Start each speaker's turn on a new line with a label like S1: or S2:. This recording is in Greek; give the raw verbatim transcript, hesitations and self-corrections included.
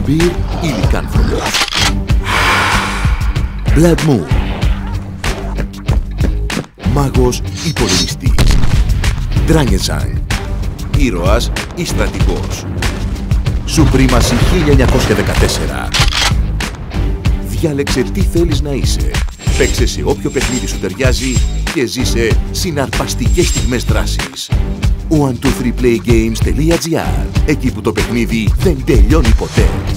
S1: Βαμπύρ ή λικάνθρωπος. Blood Moon. Μάγος ή πολεμιστής. Dragonsang. Ήρωας ή στρατηγός. Supremacy χίλια εννιακόσια δεκατέσσερα. Διάλεξε τι θέλεις να είσαι. Παίξε σε όποιο παιχνίδι σου ταιριάζει και ζήσε συναρπαστικές στιγμές δράσης. one two three play games dot gr. Εκεί που το παιχνίδι δεν τελειώνει ποτέ.